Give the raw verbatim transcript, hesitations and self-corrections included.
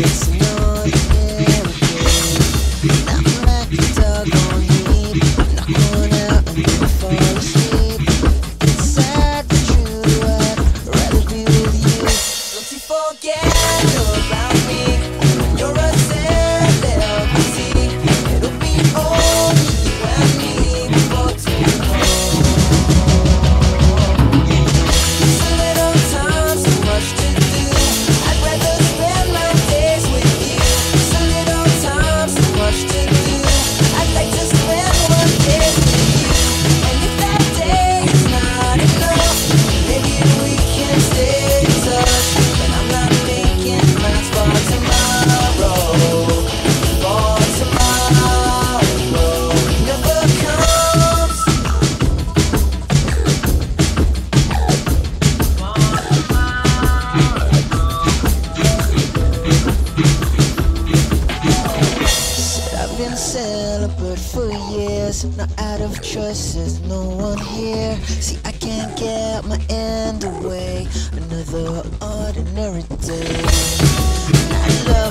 It's an ordinary day. Nothing like a dog on me. I'm not going out until I fall asleep. It's sad but true, I'd rather be with you. Don't you forget about me. You're a celebrity. It'll be only you and me before tomorrow. It's a little time, so much to do. I'd rather spend my days with you. It's a little time, so much to do. I'd like to spend one day with you. And if that day is not enough, maybe we can stay in touch. But I'm not making plans for tomorrow. For tomorrow never comes. Said I've been celibate for years, not out of choice, there's no one here. See, I can't get my end away, another ordinary day. I love